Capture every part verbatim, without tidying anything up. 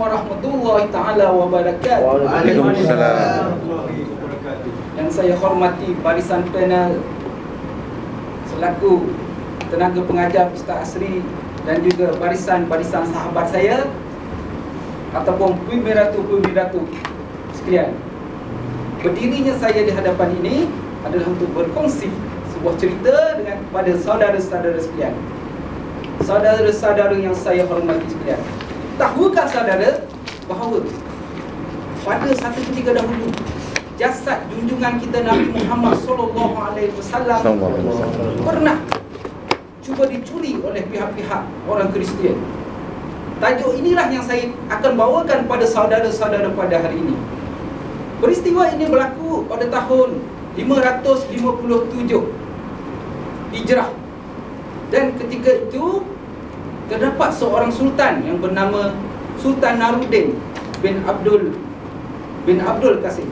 warahmatullahi taala wabarakatuh. Waalaikumsalam. Yang saya hormati barisan panel selaku tenaga pengajar Ustaz Asri dan juga barisan-barisan sahabat saya ataupun pemiratu-pemiratu sekalian. Berdirinya saya di hadapan ini adalah untuk berkongsi sebuah cerita dengan kepada saudara-saudara sekalian. Saudara-saudara yang saya hormati sekalian, tahukah saudara bahawa pada satu ketika dahulu jasad junjungan kita Nabi Muhammad sallallahu alaihi wasallam pernah cuba dicuri oleh pihak-pihak orang Kristian. Tajuk inilah yang saya akan bawakan pada saudara-saudara pada hari ini. Peristiwa ini berlaku pada tahun lima ratus lima puluh tujuh Hijrah. Dan ketika itu terdapat seorang sultan yang bernama Sultan Naruddin bin Abdul bin Abdul Qasim.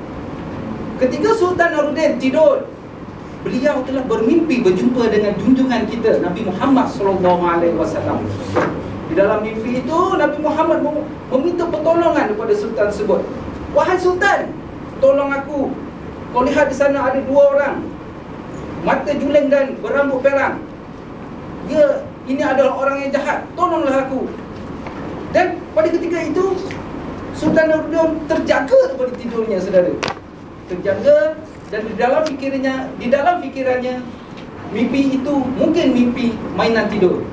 Ketika Sultan Naruddin tidur, beliau telah bermimpi berjumpa dengan junjungan kita Nabi Muhammad sallallahu alaihi wasallam. Di dalam mimpi itu Nabi Muhammad meminta pertolongan kepada sultan tersebut. Wahai sultan, tolong aku. Kau lihat di sana ada dua orang, mata juling dan berambut perang. Dia ini adalah orang yang jahat. Tolonglah aku. Dan pada ketika itu Sultan Naruddin terjaga daripada tidurnya, saudara. Terjaga, dan di dalam fikirannya, di dalam fikirannya mimpi itu mungkin mimpi mainan tidur.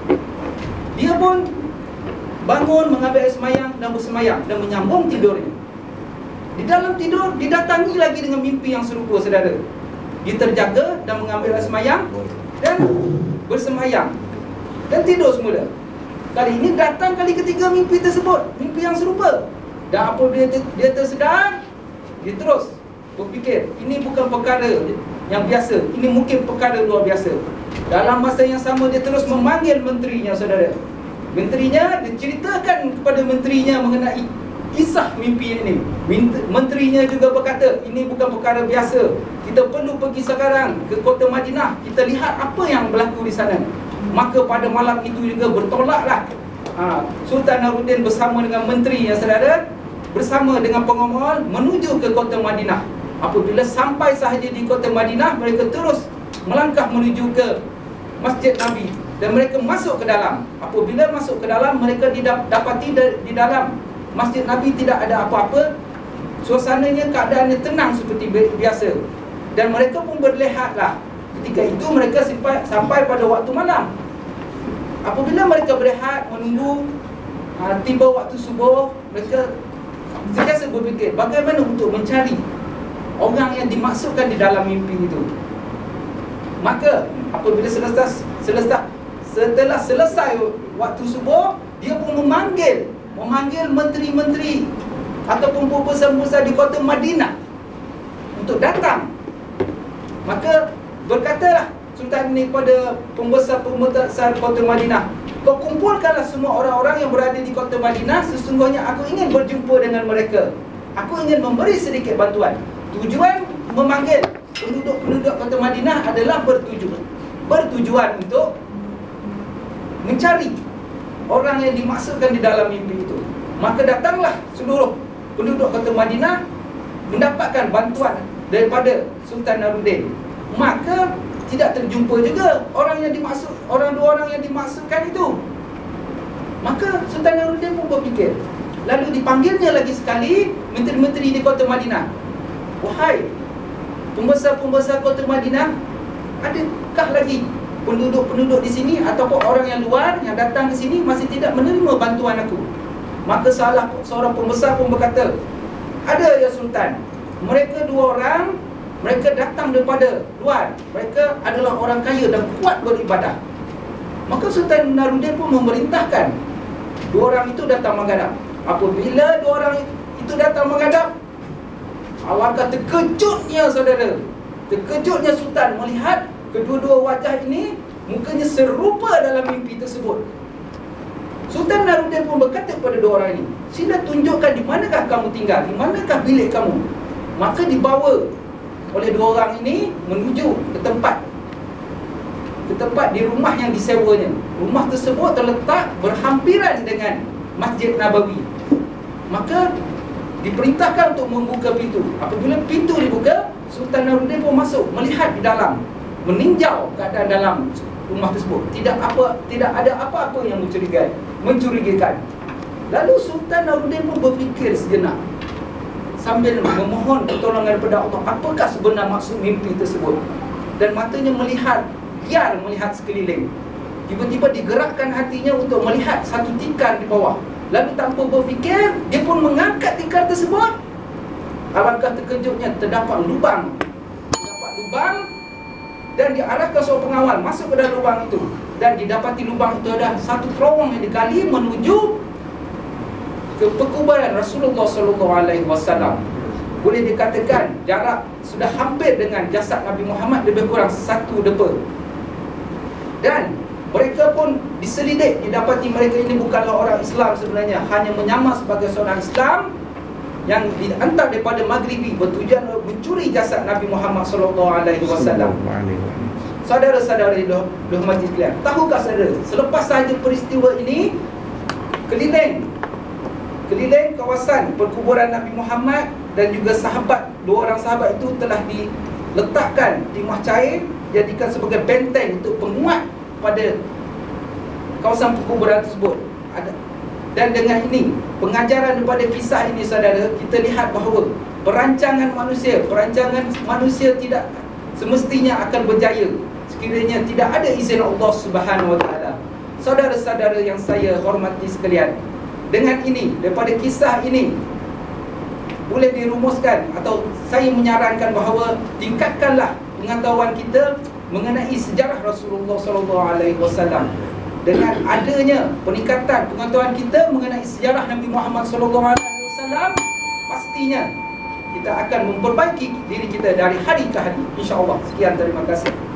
Dia pun bangun, mengambil air semayang dan bersemayang dan menyambung tidurnya. Di dalam tidur didatangi lagi dengan mimpi yang serupa, saudara. Dia terjaga dan mengambil air semayang dan bersemayang dan tidur semula. Kali ini datang kali ketiga mimpi tersebut, mimpi yang serupa. Dan apabila dia, dia tersedar, dia terus berfikir, ini bukan perkara yang biasa, ini mungkin perkara luar biasa. Dalam masa yang sama dia terus memanggil menterinya, saudara. Menterinya, dia ceritakan kepada menterinya mengenai kisah mimpi ini. Menterinya juga berkata, ini bukan perkara biasa, kita perlu pergi sekarang ke kota Madinah, kita lihat apa yang berlaku di sana. Maka pada malam itu juga bertolaklah ha, Sultan Naruddin bersama dengan menteri yang saudara, bersama dengan pengawal menuju ke kota Madinah. Apabila sampai sahaja di kota Madinah, mereka terus melangkah menuju ke Masjid Nabi dan mereka masuk ke dalam. Apabila masuk ke dalam, mereka didapati di dalam Masjid Nabi tidak ada apa-apa. Suasananya, keadaannya tenang seperti biasa. Dan mereka pun berlehatlah. Ketika itu mereka sampai, sampai pada waktu malam. Apabila mereka berehat, menunggu ha, tiba waktu subuh, mereka sentiasa berfikir bagaimana untuk mencari orang yang dimaksudkan di dalam mimpi itu. Maka apabila selesai, selesai setelah selesai waktu subuh, dia pun memanggil memanggil menteri-menteri ataupun pembesar-pembesar di kota Madinah untuk datang. Maka berkatalah Sultan ini kepada pembesar-pembesar kota Madinah, kau kumpulkanlah semua orang-orang yang berada di kota Madinah. Sesungguhnya aku ingin berjumpa dengan mereka. Aku ingin memberi sedikit bantuan. Tujuan memanggil penduduk-penduduk kota Madinah adalah bertujuan Bertujuan untuk mencari orang yang dimaksudkan di dalam mimpi itu. Maka datanglah seluruh penduduk kota Madinah mendapatkan bantuan daripada Sultan Naruddin. Maka tidak terjumpa juga orang yang dimaksud, orang dua orang yang dimaksudkan itu. Maka Sultan Naruddin pun berfikir. Lalu dipanggilnya lagi sekali menteri-menteri di kota Madinah. Wahai pembesar-pembesar kota Madinah, adakah lagi penduduk-penduduk di sini ataupun orang yang luar yang datang ke sini masih tidak menerima bantuan aku? Maka salah seorang pembesar pun berkata, ada ya Sultan. Mereka dua orang, mereka datang daripada luar. Mereka adalah orang kaya dan kuat beribadah. Maka Sultan Naruddin pun memerintahkan dua orang itu datang menghadap. Apabila dua orang itu datang menghadap, alangkah terkejutnya, saudara. Terkejutnya Sultan melihat kedua-dua wajah ini mukanya serupa dalam mimpi tersebut. Sultan Naruddin pun berkata kepada dua orang ini, sila tunjukkan di manakah kamu tinggal, di manakah bilik kamu. Maka dibawa oleh dua orang ini menuju ke tempat ke tempat di rumah yang disewanya. Rumah tersebut terletak berhampiran dengan Masjid Nabawi. maka diperintahkan untuk membuka pintu. Apabila pintu dibuka, Sultan Naruddin pun masuk, melihat di dalam, meninjau keadaan dalam rumah tersebut. Tidak apa, tidak ada apa-apa yang mencurigai, mencurigakan. Lalu Sultan Naruddin pun berfikir sejenak sambil memohon pertolongan kepada Allah, apakah sebenar maksud mimpi tersebut. Dan matanya melihat, biar melihat sekeliling. Tiba-tiba digerakkan hatinya untuk melihat satu tikar di bawah. Lalu tanpa berfikir, dia pun mengangkat tikar tersebut. Alangkah terkejutnya, terdapat lubang. Terdapat lubang dan diarahkan seorang pengawal masuk ke dalam lubang itu. Dan didapati lubang itu ada satu terowong yang digali menuju ke perkuburan Rasulullah sallallahu alaihi wasallam. Boleh dikatakan jarak sudah hampir dengan jasad Nabi Muhammad, lebih kurang satu depa. Dan mereka pun diselidik, didapati mereka ini bukanlah orang Islam sebenarnya, hanya menyamar sebagai seorang Islam yang dihantar daripada Maghribi bertujuan mencuri jasad Nabi Muhammad sallallahu alaihi wasallam. Saudara-saudara yang dihormati sekalian, tahukah saudara, selepas sahaja peristiwa ini, keliling keliling kawasan perkuburan Nabi Muhammad dan juga sahabat, dua orang sahabat itu telah diletakkan timah cair, jadikan sebagai benteng untuk penguat pada kawasan perkuburan tersebut. Dan dengan ini, pengajaran daripada kisah ini saudara, kita lihat bahawa perancangan manusia, perancangan manusia tidak semestinya akan berjaya sekiranya tidak ada izin Allah Subhanahu Wa Taala. Saudara-saudara yang saya hormati sekalian, dengan ini, daripada kisah ini boleh dirumuskan, atau saya menyarankan bahawa tingkatkanlah pengetahuan kita mengenai sejarah Rasulullah sallallahu alaihi wasallam. Dengan adanya peningkatan pengetahuan kita mengenai sejarah Nabi Muhammad sallallahu alaihi wasallam, pastinya kita akan memperbaiki diri kita dari hari ke hari, insya-Allah. Sekian, terima kasih.